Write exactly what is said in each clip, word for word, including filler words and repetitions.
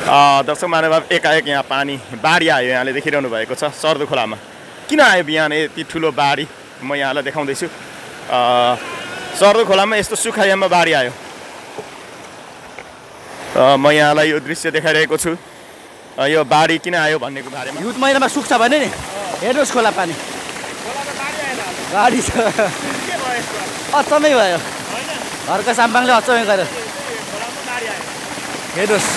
दर्शक महानुभाव एकाएक यहाँ पानी बाढी आयो। यहाँले देखिरहनु भएको छ सर्दो खोलामा किन आयो बिहान यति ठुलो बाढी म यहाँलाई देखाउँदैछु। सर्दो खोलामा यस्तो सुखायाममा बाढी आयो। म यहाँलाई यो दृश्य देखाइरहेको छु। यो बाढी किन आयो भन्नेको बारेमा हिउँद महिनामा सुक्छ भने नि हेर्नुहोस् खोला पानी बाढी छ। अचम्मै भयो घरको साम्बाङले अचम्मै गर्यो हेर्नुहोस्।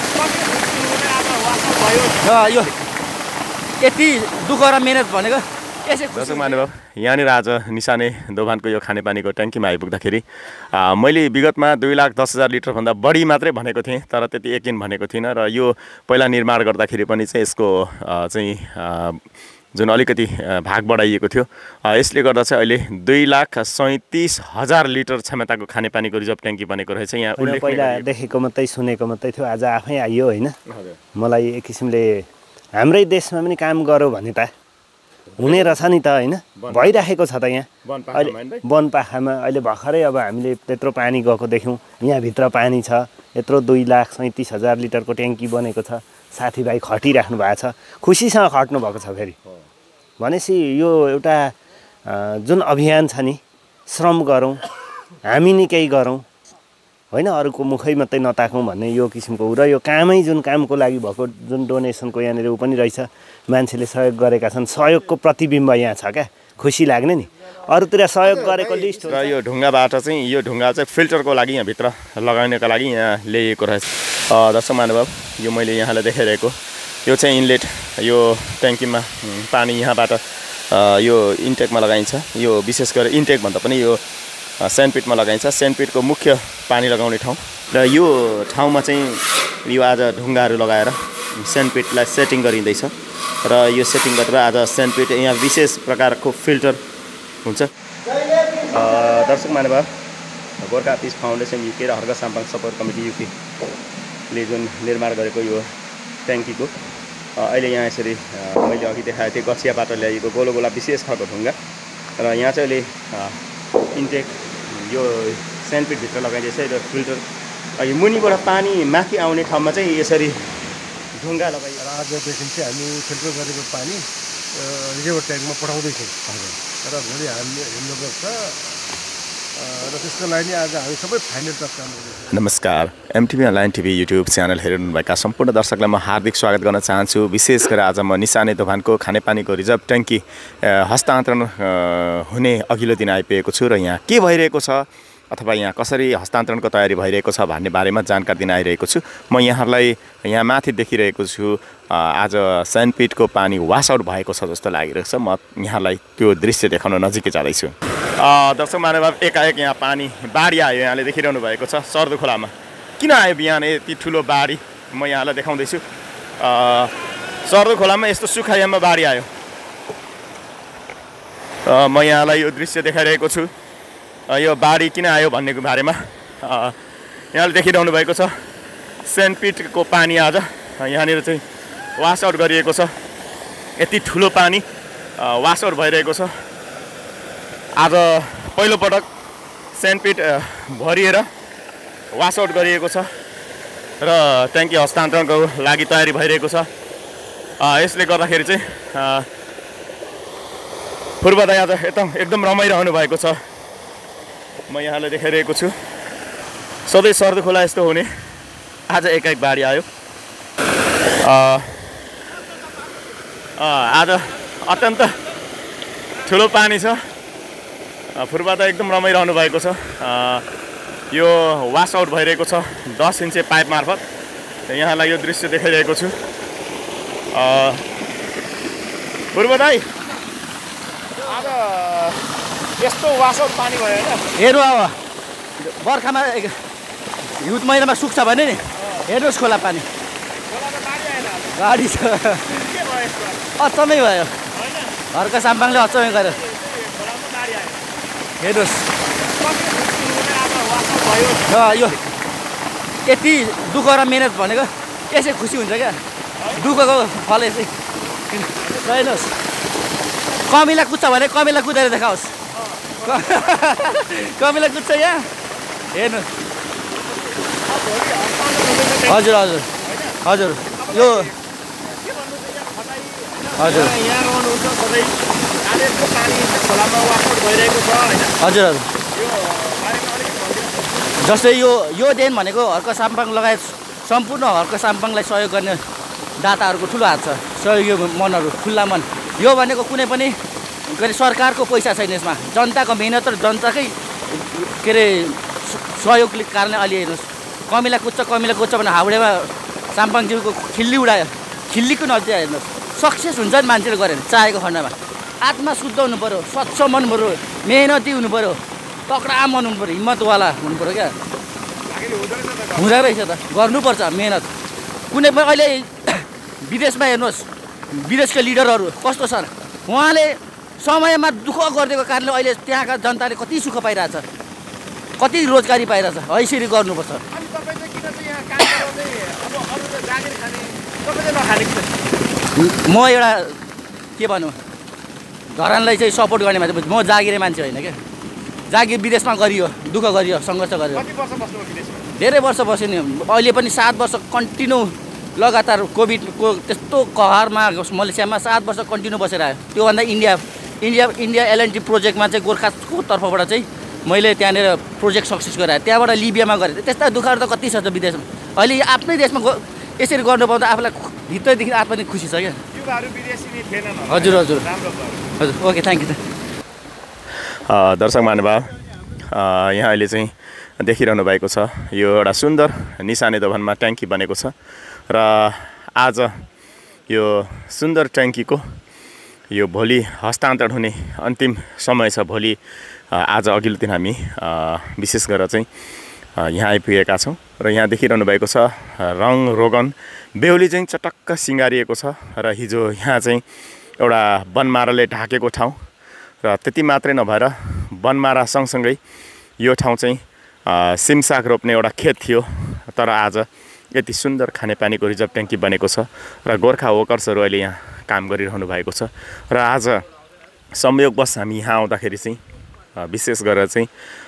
यो यति दुःख र मेहनत भनेको दर्शक महानुभाव यहाँनिर आज निसाने दोभानको यो खानेपानीको ट्याङ्कीमा आइपुग्दाखेरि मैले विगतमा दुई लाख दस हजार लिटरभन्दा बढी मात्रै भनेको थिएँ, तर त्यति यकिन भनेको थिइनँ। र यो पहिला निर्माण गर्दाखेरि पनि चाहिँ यसको चाहिँ जुन अलिकति भाग बढाइएको थियो। यसले गर्दा चाहिँ अहिले दुई लाख सैँतिस हजार लिटर क्षमताको खानेपानीको रिजर्भ ट्याङ्की बनेको रहेछ। यहाँ पहिला देखेको मात्रै सुनेको मात्रै थियो, आज आफै आइयो होइन। मलाई एक किसिमले हाम्रै देशमा पनि काम गरौँ भने त हुने रहेछ नि त होइन। भइराखेको छ त यहाँ अहिले वनपाखामा। अहिले भर्खरै अब हामीले त्यत्रो पानी गएको देख्यौँ। यहाँभित्र पानी छ यत्रो दुई लाख सैँतिस हजार लिटरको ट्याङ्की बनेको छ। साथीभाइ खटिराख्नु भएको छ, खुसीसँग खट्नु भएको छ। फेरि भनेपछि यो एउटा जुन अभियान छ नि, श्रम गरौँ हामी नि केही गरौँ होइन, अरूको मुखै मात्रै नताकौँ भन्ने यो किसिमको हो। र यो कामै जुन कामको लागि भएको जुन डोनेसनको यहाँनिर ऊ पनि रहेछ, मान्छेले सहयोग गरेका छन्, सहयोगको प्रतिबिम्ब यहाँ छ क्या, खुसी लाग्ने नि। अरूतिर सहयोग गरेको लिस्ट र यो ढुङ्गाबाट चाहिँ यो ढुङ्गा चाहिँ फिल्टरको लागि यहाँभित्र लगाउनेको लागि यहाँ ल्याइएको रहेछ। दर्शक महानुभाव यो मैले यहाँलाई देखाइरहेको यो चाहिँ इनलेट, यो ट्याङ्कीमा पानी यहाँबाट यो इन्टेकमा लगाइन्छ। यो विशेष गरेर इन्टेक भन्दा पनि यो सेन्डपिटमा लगाइन्छ। सेन्डपिटको मुख्य पानी लगाउने ठाउँ र यो ठाउँमा चाहिँ यो आज ढुङ्गाहरू लगाएर सेन्डपिटलाई सेटिङ गरिँदैछ। र यो सेटिङ गरेर आज सेन्डपिट यहाँ विशेष प्रकारको फिल्टर हुन्छ। दर्शक महानुभाव गोर्खा पिस फाउन्डेसन युके र हर्का साम्पाङ सपोर्ट कमिटी युकेले जुन निर्माण गरेको यो ट्याङ्कीको अहिले यहाँ यसरी मैले अघि देखाएको थिएँ गछियाबाट ल्याइएको गोलो गोला विशेष खालको ढुङ्गा। र यहाँ चाहिँ अहिले इन्टेक यो सेन्डपिटभित्र लगाइँदैछ र फिल्टर यो मुनिबाट पानी माथि आउने ठाउँमा चाहिँ यसरी ढुङ्गा लगाइ। र आजदेखि चाहिँ हामी फिल्टर गरेको पानी रिजर्भ ट्याङ्कमा पठाउँदैछौँ र भोलि हामी हिँड्नु पर्छ र त्यसको लागि आज हामी सबै फाइनल टच काम गर्दैछौँ। नमस्कार, MTV online TV YouTube channel हेर्नुभएका सम्पूर्ण दर्शकलाई म हार्दिक स्वागत गर्न चाहन्छु। विशेष गरेर आज म निसाने दोभानको खानेपानीको रिजर्भ ट्याङ्की हस्तान्तरण हुने अघिल्लो दिन आइपुगेको छु र यहाँ के भइरहेको छ अथवा यहाँ कसरी हस्तान्तरणको तयारी भइरहेको छ भन्ने बारेमा जानकारी दिन आइरहेको छु। म यहाँहरूलाई यहाँ माथि देखिरहेको छु आज सेन्डपिटको पानी वास आउट भएको छ जस्तो लागिरहेको छ। म यहाँलाई त्यो दृश्य देखाउन नजिकै जाँदैछु। दर्शक महानुभाव एकाएक यहाँ पानी बाढी आयो। यहाँले देखिरहनु भएको छ सर्दो खोलामा किन आयो बिहान यति ठुलो बाढी म यहाँलाई देखाउँदैछु। सर्दो खोलामा यस्तो सुखायाममा बाढी आयो। म यहाँलाई यो दृश्य देखाइरहेको छु। यो बाढी किन आयो भन्नेको बारेमा यहाँले देखिरहनु भएको छ सेन्डपिटको पानी आज यहाँनिर चाहिँ वास आउट गरिएको छ। यति ठुलो पानी वास आउट भइरहेको छ। आज पहिलोपटक सेन्डपिट भरिएर वास आउट गरिएको छ र ट्याङ्की हस्तान्तरणको लागि तयारी भइरहेको छ। यसले गर्दाखेरि चाहिँ पूर्वदाय आज एकदम एकदम रमाइरहनु भएको छ। म यहाँलाई देखाइरहेको छु सधैँ सर्दो खोला यस्तो हुने, आज एकाएक बाढी आयो। आज अत्यन्त ठुलो पानी छ। पूर्वदा एकदम रमाइरहनु भएको छ। यो वास आउट भइरहेको छ दस इन्चे पाइप मार्फत। यहाँलाई यो दृश्य देखाइरहेको छु। पूर्वदाई आज यस्तो वास आउट पानी भयो होइन। हेर्नु अब बर्खामा हिउँद महिनामा सुक्छ भने नि हेर्नुहोस् खोला पानी बाढी छ। अचम्मै भयो घरको साम्बाङले अचम्मै गर्यो हेर्नुहोस्। यो यति दुःख र मेहनत भनेको यसै खुसी हुन्छ क्या, दुःखको फल यसै। हेर्नुहोस् कमिला कुद्छ भने कमिला कुदेर देखाओस्। कमिला कुद्छ यहाँ हेर्नु। हजुर हजुर हजुर यो हजुर यहाँ रहनुहुन्छ सधैँ आलेको पानी खोलामा वाकआउट भइरहेको छ होइन हजुर हजुर यो बारेमा अलिकति भनिदिनु। जस्तै यो यो देन भनेको हर्क साम्पाङ लगायत सम्पूर्ण हर्क साम्पाङलाई सहयोग गर्ने दाताहरूको ठुलो हात छ, सहयोगी मनहरू, खुल्ला मन। यो भनेको कुनै पनि के अरे सरकारको पैसा छैन यसमा, जनताको मेहनत र जनताकै के अरे सहयोगले कारणले अलि हेर्नुहोस् कमिला कुच्च कमिला कुच्च भने हाउडेमा साम्पाङज्यूको खिल्ली उडायो, खिल्लीको नजिक हेर्नुहोस् सक्सेस हुन्छ नि मान्छेले गऱ्यो भने चाहेको खण्डमा। आत्मा शुद्ध हुनु पऱ्यो, स्वच्छ मन पऱ्यो, मेहनती हुनु पऱ्यो, तक्रा मन हुनु पऱ्यो, हिम्मतवाला हुनु पऱ्यो क्या। हुँदो रहेछ त, गर्नुपर्छ मेहनत। कुनै पनि अहिले विदेशमा हेर्नुहोस् विदेशका लिडरहरू कस्तो छन्, उहाँले समयमा दुःख गरिदिएको कारणले अहिले त्यहाँका जनताले कति सुख पाइरहेछ, कति रोजगारी पाइरहेछ। है यसरी गर्नुपर्छ। अनि तपाईँ चाहिँ किन चाहिँ यहाँ काम गराउँदै अब अरू त जागिर खाने तपाईँ चाहिँ नखाने किन? म एउटा के भनौँ धरानलाई चाहिँ सपोर्ट गर्ने मान्छे, म जागिरे मान्छे होइन क्या। जागिर विदेशमा गरियो, दुःख गरियो, सङ्घर्ष गरियो, कति वर्ष बस्नुभयो विदेशमा? धेरै वर्ष बस्यो नि। अहिले पनि सात वर्ष कन्टिन्यू लगातार कोभिडको त्यस्तो कहरमा मलेसियामा सात वर्ष कन्टिन्यू बसेर आयो। त्योभन्दा इन्डिया इन्डिया इन्डिया एलएनटी प्रोजेक्टमा चाहिँ गोर्खाको तर्फबाट चाहिँ मैले त्यहाँनिर प्रोजेक्ट सक्सेस गराएँ। त्यहाँबाट लिबियामा गरेँ। त्यस्ता दुःखहरू त कति छ त विदेशमा। अहिले आफ्नै देशमा यसरी गर्नु पाउँदा आफूलाई भित्रदेखि आत्मा पनि खुसी छ क्या। युवाहरू विदेशी नै थिएनन्। हजुर हजुर राम्रो भयो। हजुर ओके थ्याङ्क यू। दर्शक महानुभाव, यहाँ अहिले चाहिँ देखिरहनु भएको छ यो एउटा सुन्दर निशाने दोभानमा ट्याङ्की बनेको छ र आज यो सुन्दर ट्याङ्कीको यो भोलि हस्तान्तरण हुने अन्तिम समय छ। भोलि आज अघिल्लो दिन हामी विशेष गरेर चाहिँ यहाँ आइपुगेका छौँ र यहाँ देखिरहनु भएको छ रङ रोगन बेहुली चाहिँ चटक्क सिँगारिएको छ र हिजो यहाँ चाहिँ एउटा बनमाराले ढाकेको ठाउँ र त्यति मात्रै नभएर बनमारा सँगसँगै यो ठाउँ चाहिँ सिमसाग रोप्ने एउटा खेत थियो। तर आज यति सुन्दर खानेपानीको रिजर्भ ट्याङ्की बनेको छ र गोर्खा वर्कर्सहरू अहिले यहाँ काम गरिरहनु भएको छ र आज संयोगवश हामी यहाँ आउँदाखेरि चाहिँ विशेष गरेर चाहिँ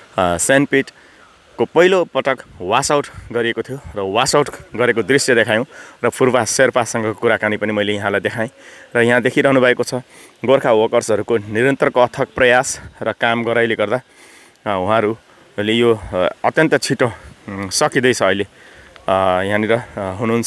सेन्टपिटको पहिलो पटक वासआउट गरिएको थियो र वासआउट गरेको दृश्य देखायौँ र फुर्बा शेर्पासँग कुराकानी पनि मैले यहाँलाई देखाएँ र यहाँ देखिरहनु भएको छ गोर्खा वर्कर्सहरूको निरन्तरको अथक प्रयास र काम गराइले गर्दा उहाँहरूले यो अत्यन्त छिटो सकिँदैछ। अहिले यहाँनिर हुनुहुन्छ,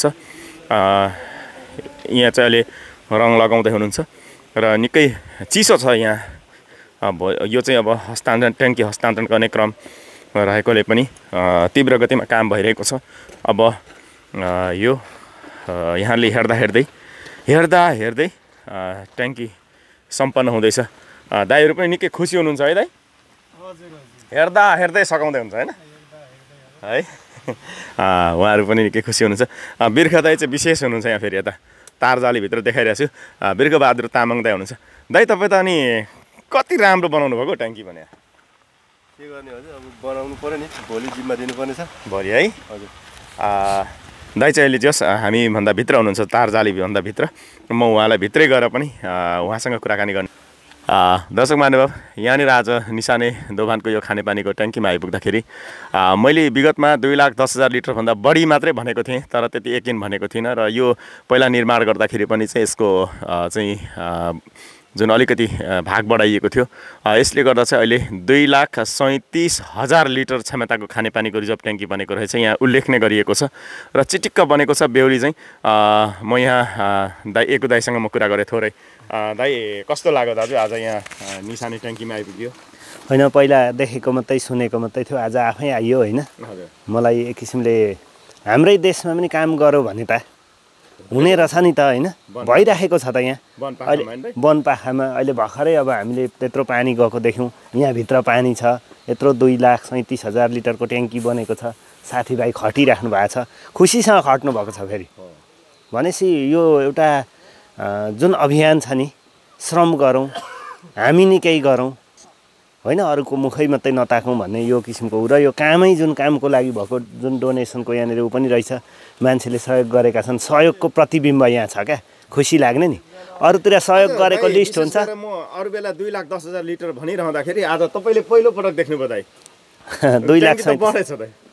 यहाँ चाहिँ अहिले रङ लगाउँदै हुनुहुन्छ र निकै चिसो छ यहाँ। अब यो चाहिँ अब हस्तान्तरण ट्याङ्की हस्तान्तरण गर्ने क्रम रहेकोले पनि तीव्र गतिमा काम भइरहेको छ। अब यो यहाँले हेर्दा हेर्दै हेर्दा हेर्दै ट्याङ्की सम्पन्न हुँदैछ। दाइहरू पनि निकै खुसी हुनुहुन्छ है दाइ? हेर्दा हेर्दै सघाउँदै हुन्छ होइन है? उहाँहरू पनि निकै खुसी हुनुहुन्छ। बिर्ख दाइ चाहिँ विशेष हुनुहुन्छ यहाँ। फेरि यता तारजालीभित्र देखाइरहेको छु बिर्खबहादुर तामाङ दाइ हुनुहुन्छ। दाइ तपाईँ त अनि कति राम्रो बनाउनु भएको ट्याङ्की भने? के गर्ने हजुर, अब बनाउनु पऱ्यो नि, भोलि जिम्मा दिनुपर्ने छ भरि है। हजुर दाइ चाहिँ अहिले जस हामीभन्दा भित्र हुनुहुन्छ, तारजालीभन्दा भित्र। म उहाँलाई भित्रै गएर पनि उहाँसँग कुराकानी गर्ने। दर्शक महानुभाव, यहाँनिर आज निशाने दोभानको यो खानेपानीको ट्याङ्कीमा आइपुग्दाखेरि मैले विगतमा दुई लाख दस हजार लिटरभन्दा बढी मात्रै भनेको थिएँ, तर त्यति यकिन भनेको थिइनँ। र यो पहिला निर्माण गर्दाखेरि पनि चाहिँ यसको चाहिँ जुन अलिकति भाग बढाइएको थियो, यसले गर्दा चाहिँ अहिले दुई लाख सैँतिस हजार लिटर क्षमताको खानेपानीको रिजर्भ ट्याङ्की बनेको रहेछ। यहाँ उल्लेख नै गरिएको छ र चिटिक्क बनेको छ। बेहुली चाहिँ म यहाँ दाइ एकु दाइसँग म कुरा गरेँ थोरै। दाइ कस्तो लाग्यो दाजु आज यहाँ निशाने ट्याङ्कीमा आइपुग्यो? होइन, पहिला देखेको मात्रै सुनेको मात्रै थियो, आज आफै आइयो होइन। मलाई एक किसिमले हाम्रै देशमा पनि काम गरौँ भने त हुने रहेछ नि त होइन, भइराखेको छ त यहाँ। अहिले वनपाखामा अहिले भर्खरै अब हामीले त्यत्रो पानी गएको देख्यौँ। यहाँभित्र पानी छ, यत्रो दुई लाख सैँतिस हजार लिटरको ट्याङ्की बनेको छ। साथीभाइ खटिराख्नु भएको छ, खुसीसँग खट्नु भएको छ। फेरि भनेपछि यो एउटा जुन अभियान छ नि, श्रम गरौँ, हामी नि केही गरौँ होइन, अरूको मुखै मात्रै नताकौँ भन्ने यो किसिमको हो। र यो कामै जुन कामको लागि भएको जुन डोनेसनको यहाँनिर ऊ पनि रहेछ, मान्छेले सहयोग गरेका छन्, सहयोगको प्रतिबिम्ब यहाँ छ क्या, खुसी लाग्ने नि। अरूतिर सहयोग गरेको लिस्ट हुन्छ। म अरू बेला दुई लाख दस हजार लिटर भनिरहँदाखेरि आज तपाईँले पहिलो पटक देख्नुभयो दाइ? दुई लाख बढेछ दाइ?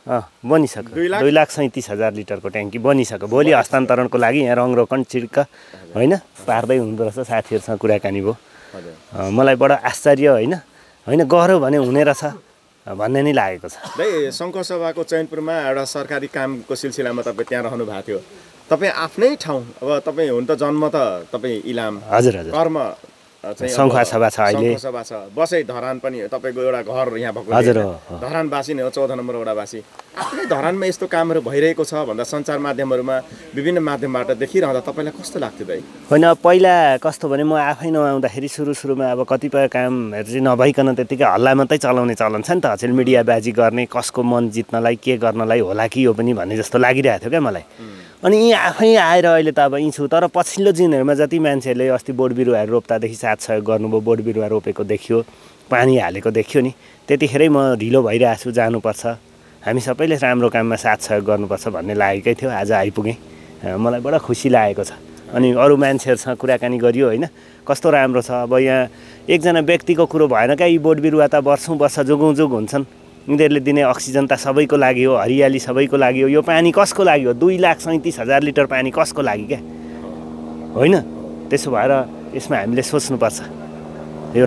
अँ बनिसक्यो दुई लाख सैँतिस हजार लिटरको ट्याङ्की बनिसक्यो भोलि हस्तान्तरणको लागि यहाँ रङरोकन चिर्क होइन पार्दै हुँदो रहेछ साथीहरूसँग कुराकानी भयो मलाई बडो आश्चर्य होइन होइन गऱ्यो भने हुने रहेछ भन्ने नै लागेको छ। दाइ सङ्घसभाको चैनपुरमा एउटा सरकारी कामको सिलसिलामा तपाईँ त्यहाँ रहनु भएको थियो तपाईँ आफ्नै ठाउँ अब तपाईँ हुन त जन्म त तपाईँ इलाम हजुर हजुर कर्म सङ्खुवासभा छ अहिले सभा छ बसै धरान पनि तपाईँको एउटा घर यहाँ भएको हजुर धरानवासी नै हो चौध नम्बर वडावासी आफ्नै धरानमा यस्तो कामहरू भइरहेको छ भन्दा सञ्चार माध्यमहरूमा विभिन्न माध्यमबाट देखिरहँदा तपाईँलाई कस्तो लाग्थ्यो दाइ? होइन पहिला कस्तो भने म आफै नआउँदाखेरि सुरु सुरुमा अब कतिपय कामहरू चाहिँ नभइकन त्यत्तिकै हल्ला मात्रै चलाउने चलन छ नि त अचेल मिडियाबाजी गर्ने कसको मन जित्नलाई के गर्नलाई होला कि यो पनि भन्ने जस्तो लागिरहेको थियो क्या मलाई। अनि यी आफै आएर अहिले त अब यहीँ छु तर पछिल्लो दिनहरूमा जति मान्छेहरूले अस्ति बोट बिरुवाहरू रोप्दादेखि साथ सहयोग गर्नुभयो बोट बिरुवा रोपेको देखियो पानी हालेको देखियो नि त्यतिखेरै म ढिलो भइरहेको छु जानुपर्छ हामी सबैले राम्रो काममा साथ सहयोग गर्नुपर्छ भन्ने लागेकै थियो आज आइपुगेँ मलाई बडो खुसी लागेको छ। अनि अरू मान्छेहरूसँग कुराकानी गरियो होइन कस्तो राम्रो छ अब यहाँ एकजना व्यक्तिको कुरो भएन क्या यी बोट बिरुवा त वर्षौँ वर्ष जुगौँ जुग हुन्छन् यिनीहरूले दिने अक्सिजन त सबैको लागि हो हरियाली सबैको लागि हो यो पानी कसको लागि हो दुई लाख सैँतिस हजार लिटर पानी कसको लागि क्या होइन त्यसो भएर यसमा हामीले सोच्नुपर्छ। यो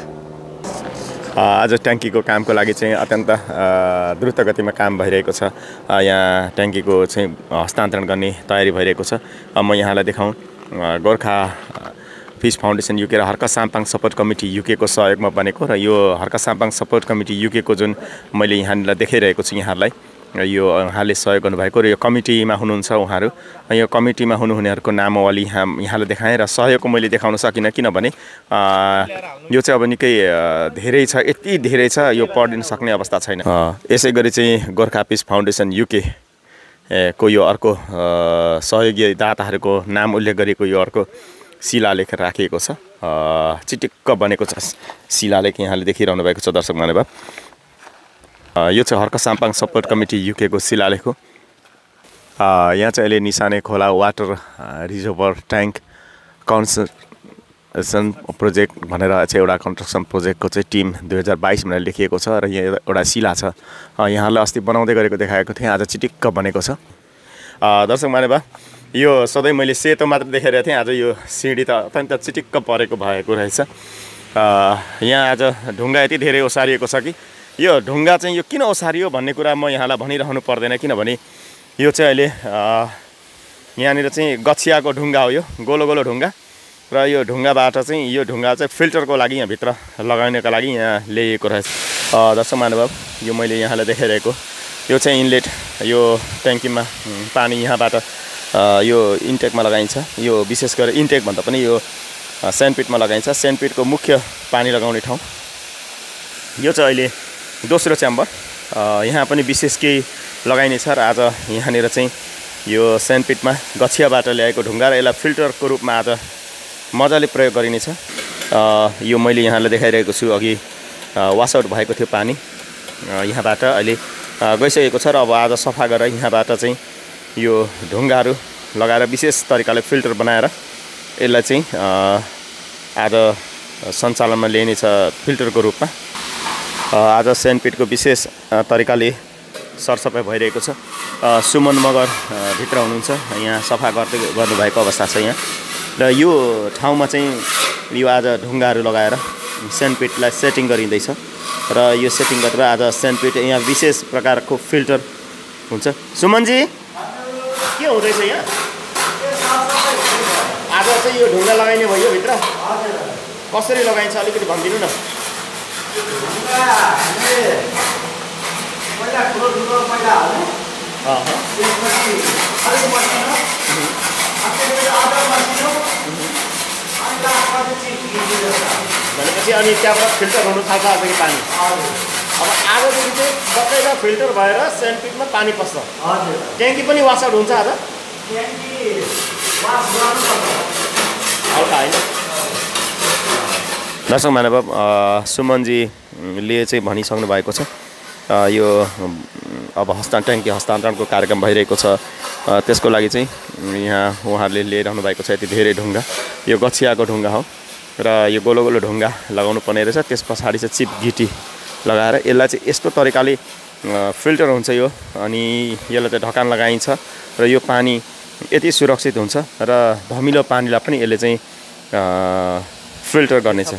आज ट्याङ्कीको कामको लागि चाहिँ अत्यन्त द्रुत गतिमा काम भइरहेको छ यहाँ ट्याङ्कीको चाहिँ हस्तान्तरण गर्ने तयारी भइरहेको छ। म यहाँलाई देखाउँ गोर्खा फिस फाउन्डेसन युके र हर्का साम्पाङ सपोर्ट कमिटी युकेको सहयोगमा बनेको र यो हर्का साम्पाङ सपोर्ट कमिटी युकेको जुन मैले यहाँनिर देखाइरहेको छु यहाँहरूलाई यो उहाँले सहयोग गर्नुभएको र यो कमिटीमा हुनुहुन्छ उहाँहरू यो कमिटीमा हुनुहुनेहरूको नामावली यहाँ यहाँलाई देखाएँ र सहयोगको मैले देखाउन सकिनँ किनभने यो चाहिँ अब निकै धेरै छ यति धेरै छ यो पढिन सक्ने अवस्था छैन। यसै गरी चाहिँ गोर्खा फिस फाउन्डेसन युके को यो अर्को सहयोगी दाताहरूको नाम उल्लेख गरेको यो अर्को शिलालेख राखिएको छ चिटिक्क बनेको छ शिलालेख यहाँले देखिरहनु भएको छ दर्शक महानुभाव यो चाहिँ हर्का साम्पाङ सपोर्ट कमिटी युकेको शिलालेख हो। यहाँ चाहिँ अहिले निशाने खोला water reservoir tank construction project भनेर चाहिँ एउटा कन्स्ट्रक्सन प्रोजेक्टको चाहिँ टिम दुई हजार बाइस भनेर लेखिएको छ र यहाँ एउटा शिला छ यहाँलाई अस्ति बनाउँदै गरेको देखाएको थिएँ आज चिटिक्क बनेको छ। दर्शक महानुभाव यो सधैँ मैले सेतो मात्र देखाइरहेको थिएँ आज यो सिँढी त अत्यन्त चिटिक्क परेको भएको रहेछ। यहाँ आज ढुङ्गा यति धेरै ओसारिएको छ कि यो ढुङ्गा चाहिँ यो किन ओसारियो भन्ने कुरा म यहाँलाई भनिरहनु पर्दैन किनभने यो चाहिँ अहिले यहाँनिर चाहिँ गछियाको ढुङ्गा हो यो गोलो गोलो ढुङ्गा र यो ढुङ्गाबाट चाहिँ यो ढुङ्गा चाहिँ फिल्टरको लागि यहाँभित्र लगाउनेको लागि यहाँ ल्याइएको रहेछ। दर्शक महानुभाव यो मैले यहाँलाई देखाइरहेको यो चाहिँ इनलेट यो ट्याङ्कीमा पानी यहाँबाट यो इन्टेकमा लगाइन्छ यो विशेष गरेर इन्टेक भन्दा पनि यो सेन्डपिटमा लगाइन्छ सेन्डपिटको मुख्य पानी लगाउने ठाउँ यो चाहिँ अहिले दोस्रो च्याम्बर यहाँ पनि विशेष केही लगाइनेछ र आज यहाँनिर चाहिँ यो सेन्डपिटमा गछियाबाट ल्याएको ढुङ्गा र यसलाई फिल्टरको रूपमा आज मजाले प्रयोग गरिनेछ। यो मैले यहाँलाई देखाइरहेको छु अघि वासआउट भएको थियो पानी यहाँबाट अहिले गइसकेको छ र अब आज सफा गरेर यहाँबाट चाहिँ यो ढुङ्गाहरू लगाएर विशेष तरिकाले फिल्टर बनाएर यसलाई चाहिँ आज सञ्चालनमा ल्याइनेछ फिल्टरको रूपमा। आज सेन्डपिटको विशेष तरिकाले सरसफाइ भइरहेको छ। सुमन मगर भित्र हुनुहुन्छ यहाँ सफा गर्दै गर्नुभएको अवस्था छ यहाँ र यो ठाउँमा चाहिँ यो आज ढुङ्गाहरू लगाएर सेन्डपिटलाई सेटिङ गरिँदैछ र यो सेटिङ गरेर आज सेन्डपिट यहाँ विशेष प्रकारको फिल्टर हुन्छ। सुमनजी के हुँदैछ यहाँ आज चाहिँ यो ढुङ्गा लगाइने भयो भित्र कसरी लगाइन्छ अलिकति भनिदिनु न। पहिला ठुलो ठुलो पहिला हाल्ने त्यसपछि अलिक मसिनो त्यसपछि अदर मसिनो अनि लास्टमा चाहिँ भनेपछि अनि त्यहाँबाट फिल्टर हुनु थाल्छ आजको पानी। अब आजदेखि चाहिँ बकाइदा फिल्टर भएर सेन्डपिटमा पानी पस्छ। हजुर ट्याङ्की पनि वासआउट हुन्छ आज ट्याङ्की वास गर्नुपर्छ हल्का होइन। दर्शक महानुभाव सुमनजीले चाहिँ भनिसक्नु भएको छ यो अब हस्तान्तरण ट्याङ्की हस्तान्तरणको कार्यक्रम भइरहेको छ त्यसको लागि चाहिँ यहाँ उहाँहरूले लिइरहनु भएको छ यति धेरै ढुङ्गा यो गछियाको ढुङ्गा हो र यो गोलो गोलो ढुङ्गा लगाउनु पर्ने रहेछ। त्यस पछाडि चाहिँ चिप गिटी लगाएर यसलाई चाहिँ यस्तो तरिकाले फिल्टर हुन्छ यो अनि यसलाई चाहिँ ढक्कन लगाइन्छ र यो पानी यति सुरक्षित हुन्छ र धमिलो पानीलाई पनि यसले चाहिँ फिल्टर गर्नेछ।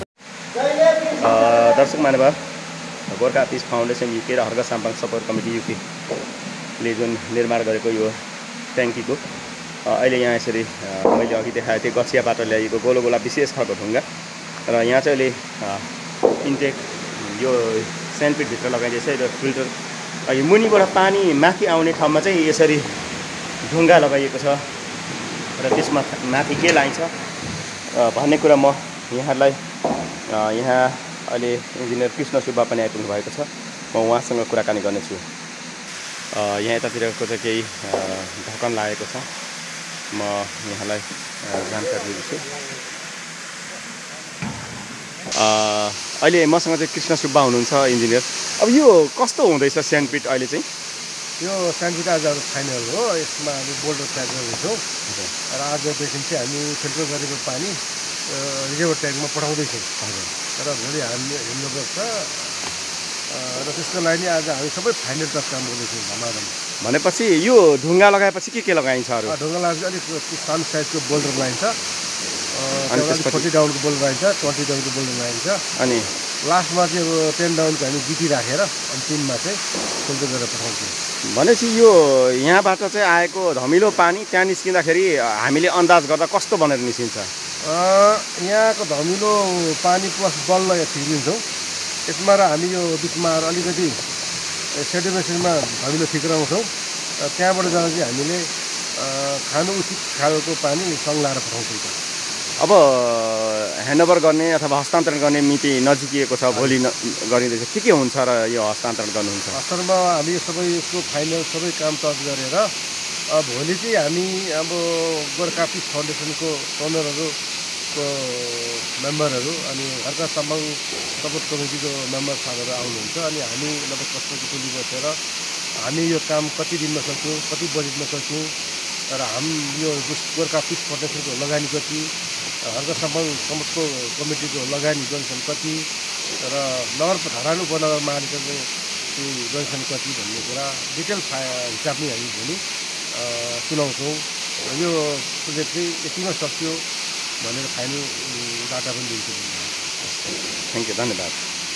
दर्शक महानुभाव, गोर्खा पिस फाउन्डेसन युके र हर्ग साम्पाङ सपोर्ट कमिटी युकेले जुन निर्माण गरेको यो ट्याङ्कीको अहिले यहाँ यसरी मैले अघि देखाएको थिएँ गछियाबाट ल्याइएको गोलो गोला विशेष खालको ढुङ्गा र यहाँ चाहिँ अहिले इन्टेक यो स्यान्डपिटभित्र लगाइदिएछ र फिल्टर यो मुनिबाट पानी माथि आउने ठाउँमा चाहिँ यसरी ढुङ्गा लगाइएको छ र त्यसमा माथि के लाइन्छ भन्ने कुरा म यहाँहरूलाई यहाँ अहिले इन्जिनियर कृष्ण सुब्बा पनि आइपुग्नु भएको छ, म उहाँसँग कुराकानी गर्नेछु। यहाँ यतातिरको चाहिँ केही ढक्कन लागेको छ, म यहाँलाई जानकारी दिन्छु। अहिले मसँग चाहिँ कृष्ण सुब्बा हुनुहुन्छ इन्जिनियर। अब यो कस्तो हुँदैछ स्यान्डपिट अहिले चाहिँ? यो स्यान्डपिट आज फाइनल हो, यसमा हामी बोल्डर ट्याग गर्दैछौँ र आजदेखि चाहिँ हामी फिल्टर गरेको पानी रिजर्भर ट्याङ्कमा पठाउँदैछौँ र भोलि हामी हिँड्नु पर्छ र त्यसको लागि आज हामी सबै फाइनल टच काम गर्दैछौँ धमाधम। भनेपछि यो ढुङ्गा लगाएपछि के के लगाइन्छ? अरू ढुङ्गा लगाएपछि अलिक सानो साइजको बोल्डर लगाइन्छ, अनि फोर्टी डाउनको बोल्डर लगाइन्छ, ट्वेन्टी डाउनको बोल्डर लगाइन्छ, अनि लास्टमा चाहिँ अब टेन डाउनको हामी गिटी राखेर अन्तिममा चाहिँ फिल्टर गरेर पठाउँछौँ। भनेपछि यो यहाँबाट चाहिँ आएको धमिलो पानी त्यहाँ निस्किँदाखेरि हामीले अन्दाज गर्दा कस्तो बनेर निस्किन्छ? यहाँको धमिलो पानी प्लस बल्ल ठिक्रिन्छौँ, यसमा र हामी यो बिचमा अलिकति सेडिमेन्टमा धमिलो ठिक्राउँछौँ, त्यहाँबाट जाँदा चाहिँ हामीले खानु उचित खालको पानी सङ्लाएर पठाउँछौँ। अब ह्यान्डओभर गर्ने अथवा हस्तान्तरण गर्ने मिति नजिकिएको छ, भोलि गरिँदैछ, के के हुन्छ र यो हस्तान्तरण गर्नुहुन्छ? वास्तवमा हामी सबै यसको फाइनल सबै काम टच गरेर भोलि चाहिँ हामी अब गोर्खा पिस फाउन्डेसनको ओनरहरूको मेम्बरहरू अनि हर्का साम्पाङ सपोर्ट कमिटीको मेम्बर साथीहरू आउनुहुन्छ, अनि हामी लगभग पचपन्न टोली बसेर हामी यो काम कति दिनमा सक्छौँ, कति बजेटमा सक्छौँ र हामी यो गोर्खा पिस फाउन्डेसनको लगानी कति, हर्का साम्पाङ सपोर्टको कमिटीको लगानी जनसन कति र नगरप घरानु उपनगर महानगरको जनसन कति भन्ने कुरा डिटेल हिसाबमै हामी भोलि सुनाउँछौँ। यो प्रोजेक्ट चाहिँ यतिमा सक्यो भनेर फाइनल डाटा पनि दिन्छु। थ्याङ्क यू, धन्यवाद।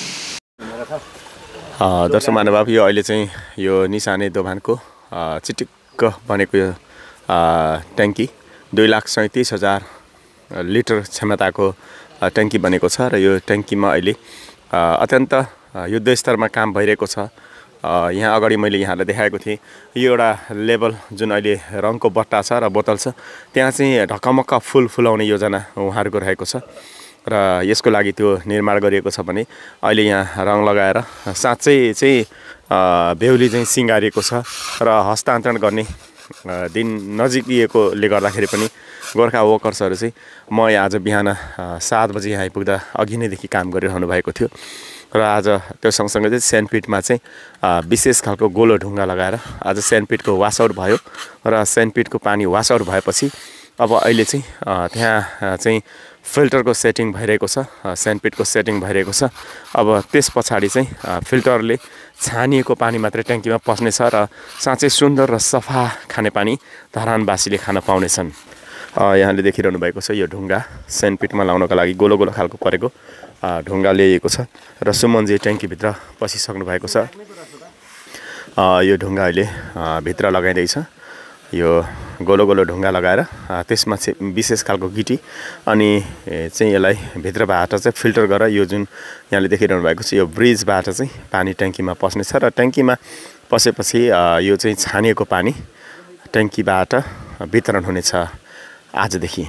दर्शक महानुभाव, यो अहिले चाहिँ यो निशाने दोभानको चिटिक्क बनेको यो ट्याङ्की दुई लाख सैँतिस हजार लिटर क्षमताको ट्याङ्की बनेको छ र यो ट्याङ्कीमा अहिले अत्यन्त युद्धस्तरमा काम भइरहेको छ। यहाँ अगाडि मैले यहाँलाई देखाएको थिएँ यो एउटा लेभल जुन अहिले रङको बट्टा छ र बोतल छ, त्यहाँ चाहिँ ढकमक्क फुल फुलाउने योजना उहाँहरूको रहेको छ र यसको लागि त्यो निर्माण गरिएको छ भने अहिले यहाँ रङ लगाएर साँच्चै चाहिँ बेहुली चाहिँ सिँगारिएको छ र हस्तान्तरण गर्ने दिन नजिकिएकोले गर्दाखेरि पनि गोर्खा वर्कर्सहरू चाहिँ म आज बिहान सात बजी यहाँ आइपुग्दा अघि नैदेखि काम गरिरहनु भएको थियो र आज त्यो सँगसँगै चाहिँ स्यान्डपिटमा चाहिँ विशेष खालको गोलो ढुङ्गा लगाएर आज स्यान्डपिटको वासआउट भयो र स्यान्डपिटको पानी वासआउट भएपछि अब अहिले चाहिँ त्यहाँ चाहिँ फिल्टरको सेटिङ भइरहेको छ, स्यान्डपिटको सेटिङ भइरहेको छ। अब त्यस पछाडि चाहिँ फिल्टरले छानिएको पानी मात्रै ट्याङ्कीमा पस्नेछ र साँच्चै सुन्दर र सफा खानेपानी धरानवासीले खान पाउनेछन्। यहाँले देखिरहनु भएको छ यो ढुङ्गा स्यान्डपिटमा लाउनको लागि गोलो गोलो खालको परेको ढुङ्गा ल्याइएको छ र सुमनजी ट्याङ्कीभित्र पसिसक्नु भएको छ। यो ढुङ्गा अहिले भित्र लगाइँदैछ, यो गोलो गोलो ढुङ्गा लगाएर त्यसमा चाहिँ विशेष खालको गिटी अनि चाहिँ यसलाई भित्रबाट चाहिँ फिल्टर गरेर यो जुन यहाँले देखिरहनु भएको छ यो ब्रिजबाट चाहिँ पानी ट्याङ्कीमा पस्नेछ र ट्याङ्कीमा पसेपछि यो चाहिँ छानिएको पानी ट्याङ्कीबाट वितरण हुनेछ आजदेखि।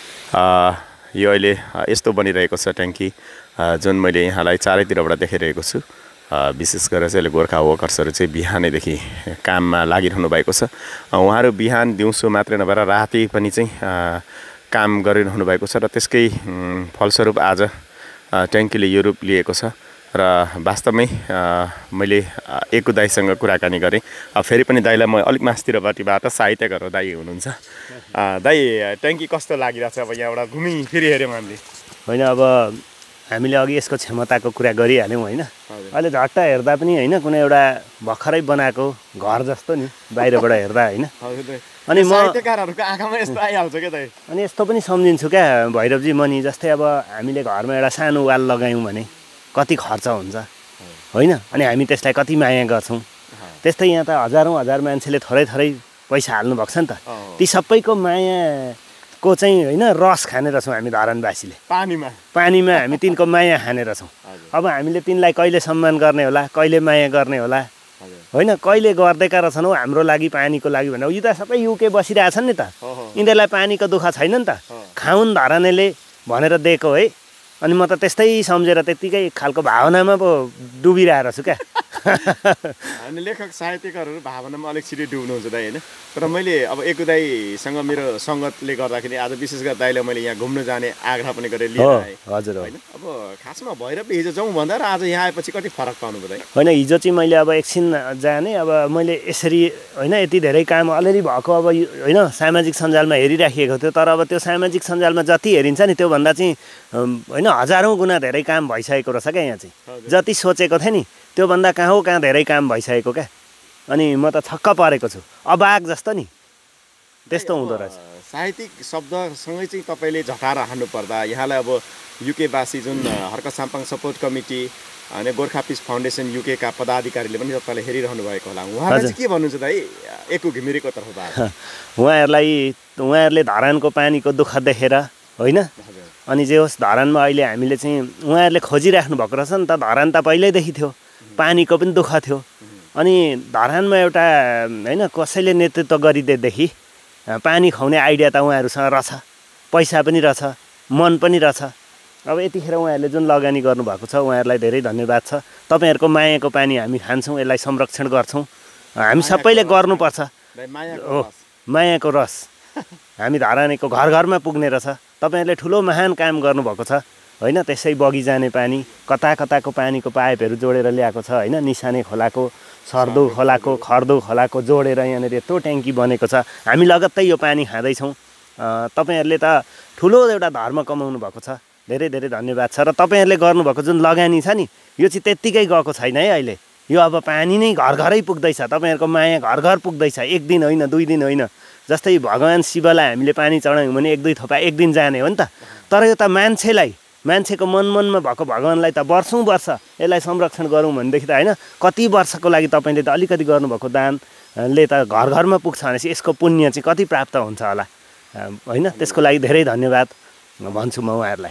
यो अहिले यस्तो बनिरहेको छ ट्याङ्की जुन मैले यहाँलाई चारैतिरबाट देखाइरहेको छु। विशेष गरेर चाहिँ अहिले गोर्खा वर्कर्सहरू चाहिँ बिहानैदेखि काममा लागिरहनु भएको छ। उहाँहरू बिहान दिउँसो मात्रै नभएर राति पनि चाहिँ काम गरिरहनु भएको छ र त्यसकै फलस्वरूप आज ट्याङ्कीले यो रूप लिएको छ र वास्तवमै मैले एक दाईसँग कुराकानी गरेँ। फेरि पनि दाईलाई म अलिक मास्तिरपट्टिबाट सहायता गरेर दाई हुनुहुन्छ। दाई ट्याङ्की कस्तो लागिरहेको छ? अब यहाँबाट घुमी फेरि हेऱ्यौँ हामीले। होइन, अब हामीले अघि यसको क्षमताको कुरा गरिहाल्यौँ होइन अहिले झट्ट हेर्दा पनि होइन कुनै एउटा भर्खरै बनाएको घर जस्तो नि बाहिरबाट हेर्दा होइन अनि म साहित्यकारहरूको आँखामा यस्तो आइहाल्छ क्या त अनि यस्तो पनि सम्झिन्छु क्या भैरवजी म नि जस्तै अब हामीले घरमा एउटा सानो वाल लगायौँ भने कति खर्च हुन्छ होइन अनि हामी त्यसलाई कति माया गर्छौँ त्यस्तै यहाँ त हजारौँ हजार मान्छेले थोरै थोरै पैसा हाल्नु भएको छ नि त ती सबैको मायाको चाहिँ होइन रस खाने रहेछौँ हामी धरानवासीले पानीमा पानीमा हामी तिनको माया खाने रहेछौँ अब हामीले तिनलाई कहिले सम्मान गर्ने होला कहिले माया गर्ने होला होइन कहिले गरिदिएका रहेछन् हौ हाम्रो लागि पानीको लागि भनेर यो त सबै युके बसिरहेछन् नि त यिनीहरूलाई पानीको दुःख छैन नि त खाउन् धरानेले भनेर दिएको है अनि म त त्यस्तै सम्झेर त्यत्तिकै खालको भावनामा पो डुबिरहेको छु क्या अनि लेखक साहित्यकारहरू भावनामा अलिक छिटो डुब्नुहुन्छ दाइ होइन तर मैले अब एकु दाइसँग मेरो सङ्गतले गर्दाखेरि आज विशेष गरेर दाइलाई मैले यहाँ घुम्न जाने आग्रह पनि गरेर लिएर आएँ हजुर होइन अब खासमा भैरव हिजो जाउँ भन्दा र आज यहाँ आएपछि कति फरक पाउनु भयो दाइ होइन हिजो चाहिँ मैले अब एकछिन जाने अब मैले यसरी होइन यति धेरै काम अलिअलि भएको अब होइन सामाजिक सञ्जालमा हेरिराखिएको थियो तर अब त्यो सामाजिक सञ्जालमा जति हेरिन्छ नि त्योभन्दा चाहिँ होइन हजारौँ गुणा धेरै काम भइसकेको रहेछ क्या यहाँ चाहिँ जति सोचेको थिएँ नि त्योभन्दा कहाँ हो कहाँ धेरै काम भइसकेको क्या अनि म त छक्क परेको छु अबाक जस्तो नि त्यस्तो हुँदो रहेछ साहित्यिक शब्दसँगै चाहिँ तपाईँले झटाएर हान्नु पर्दा यहाँलाई अब युकेवासी जुन हर्क साम्पाङ सपोर्ट कमिटी अनि गोर्खा पिस फाउन्डेसन युकेका पदाधिकारीले पनि तपाईँलाई हेरिरहनु भएको होला उहाँलाई चाहिँ के भन्नुहुन्छ दाइ एकु घिमिरेको तर्फबाट उहाँहरूलाई उहाँहरूले धरानको पानीको दुःख देखेर होइन अनि जे होस् धरानमा अहिले हामीले चाहिँ उहाँहरूले खोजिराख्नु भएको रहेछ नि त धरान त पहिल्यैदेखि थियो पानीको पनि दुःख थियो अनि धरानमा एउटा होइन कसैले नेतृत्व गरिदिएदेखि पानी खुवाउने आइडिया त उहाँहरूसँग रहेछ पैसा पनि रहेछ मन पनि रहेछ अब यतिखेर उहाँहरूले जुन लगानी गर्नुभएको छ उहाँहरूलाई धेरै धन्यवाद छ तपाईँहरूको मायाको पानी हामी खान्छौँ यसलाई संरक्षण गर्छौँ हामी सबैले गर्नुपर्छ हो मायाको रस हामी धरानेको घर घरमा पुग्ने रहेछ तपाईँहरूले ठुलो महान काम गर्नुभएको छ होइन त्यसै बगी जाने पानी कता कताको पानीको पाइपहरू जोडेर ल्याएको छ होइन निसाने खोलाको सर्दो खोलाको खर्दो खोलाको जोडेर यहाँनिर यत्रो ट्याङ्की बनेको छ हामी लगत्तै यो पानी खाँदैछौँ तपाईँहरूले त ठुलो एउटा धर्म कमाउनु भएको छ धेरै धेरै धन्यवाद छ र तपाईँहरूले गर्नुभएको जुन लगानी छ नि यो चाहिँ त्यत्तिकै गएको छैन है अहिले यो अब पानी नै घर घरै पुग्दैछ तपाईँहरूको माया घर घर पुग्दैछ एक दिन होइन दुई दिन होइन जस्तै भगवान् शिवलाई हामीले पानी चढायौँ भने एक दुई थोपा एक दिन जाने हो नि त तर यो त मान्छेलाई मान्छेको मन मनमा भएको भगवान्लाई त वर्षौँ वर्ष यसलाई संरक्षण गरौँ भनेदेखि त होइन कति वर्षको लागि तपाईँले त अलिकति गर्नुभएको दानले त घर घरमा पुग्छ भनेपछि यसको पुण्य चाहिँ कति प्राप्त हुन्छ होला होइन त्यसको लागि धेरै धन्यवाद भन्छु म उहाँहरूलाई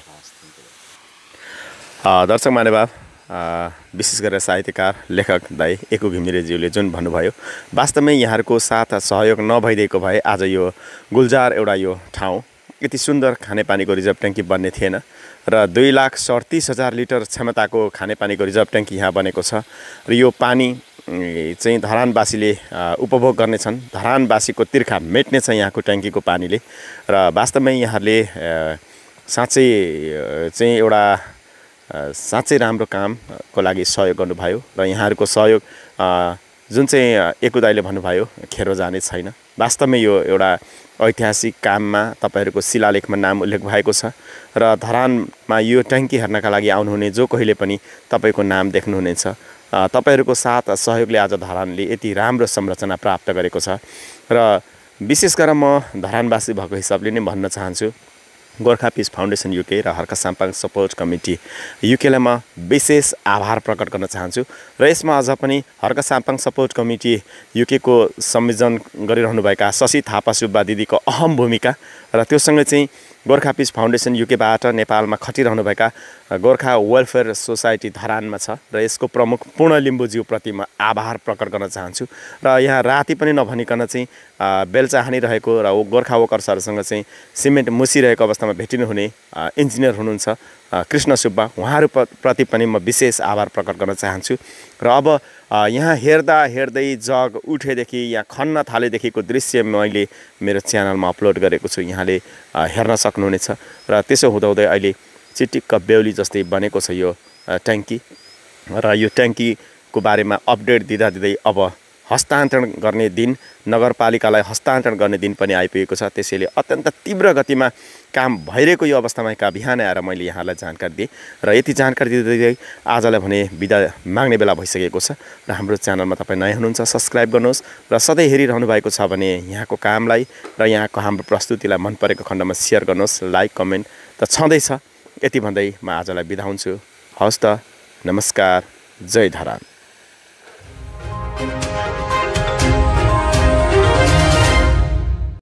दर्शक महानुभाव विशेष गरेर साहित्यकार लेखक दाइ एकु घिमिरेज्यूले जुन भन्नुभयो वास्तवमै यहाँहरूको साथ सहयोग नभइदिएको भए आज यो गुल्जार एउटा यो ठाउँ यति सुन्दर खानेपानीको रिजर्भ ट्याङ्की बन्ने थिएन र दुई लाख सडतिस हजार लिटर क्षमताको खानेपानीको रिजर्भ ट्याङ्की यहाँ बनेको छ र यो पानी चाहिँ धरानवासीले उपभोग गर्नेछन् धरानवासीको तिर्खा मेट्ने छ यहाँको ट्याङ्कीको पानीले र वास्तवमै यहाँहरूले साँच्चै चाहिँ एउटा साँच्चै राम्रो कामको लागि सहयोग गर्नुभयो र यहाँहरूको सहयोग जुन चाहिँ एकु दाइले भन्नुभयो खेरो जाने छैन वास्तवमै यो एउटा ऐतिहासिक काममा तपाईँहरूको शिलालेखमा नाम उल्लेख भएको छ र धरानमा यो ट्याङ्की हेर्नका लागि आउनुहुने जो कहिले पनि तपाईँको नाम देख्नुहुनेछ तपाईँहरूको साथ सहयोगले आज धरानले यति राम्रो संरचना प्राप्त गरेको छ र विशेष गरेर म धरानवासी भएको हिसाबले नै भन्न चाहन्छु गोर्खा पिस फाउन्डेसन युके र हर्क साम्पाङ सपोर्ट कमिटी युकेलाई म विशेष आभार प्रकट गर्न चाहन्छु र यसमा अझ पनि हर्क साम्पाङ सपोर्ट कमिटी युकेको संयोजन गरिरहनुभएका शशि थापा सुब्बा दिदीको अहम भूमिका र त्योसँगै चाहिँ गोर्खा पिस फाउन्डेसन युकेबाट नेपालमा खटिरहनुभएका गोर्खा वेलफेयर सोसाइटी धरानमा छ र यसको प्रमुख पूर्ण लिम्बुज्यूप्रति म आभार प्रकट गर्न चाहन्छु र यहाँ राति पनि नभनिकन चाहिँ बेलचा हानिरहेको र गोर्खा वर्कर्सहरूसँग चाहिँ सिमेन्ट मुसिरहेको अवस्थामा भेटिनुहुने इन्जिनियर हुनुहुन्छ कृष्ण सुब्बा उहाँहरूप्रति पनि म विशेष आभार प्रकट गर्न चाहन्छु र अब यहाँ हेर्दा हेर्दै जग उठेदेखि यहाँ खन्न थालेदेखिको दृश्य मैले मेरो च्यानलमा अपलोड गरेको छु यहाँले हेर्न सक्नुहुनेछ र त्यसो हुँदाहुँदै अहिले चिटिक्क बेहुली जस्तै बनेको छ यो ट्याङ्की र यो ट्याङ्कीको बारेमा अपडेट दिँदा दिँदै अब हस्तान्तरण गर्ने दिन, नगरपालिकालाई हस्तान्तरण गर्ने दिन पनि आइपुगेको छ। त्यसैले अत्यन्त तीव्र गतिमा काम भइरहेको यो अवस्थामा का बिहान आएर मैले यहाँलाई जानकारी दिएँ र यति जानकारी दिँदै आजलाई भने बिदा माग्ने बेला भइसकेको छ। र हाम्रो च्यानलमा तपाईँ नयाँ हुनुहुन्छ सब्सक्राइब गर्नुहोस् र सधैँ हेरिरहनु भएको छ भने यहाँको कामलाई र यहाँको हाम्रो प्रस्तुतिलाई मन परेको खण्डमा सेयर गर्नुहोस्, लाइक कमेन्ट त छँदैछ। यति भन्दै म आजलाई बिदा हुन्छु। हवस् त, नमस्कार, जय धरान।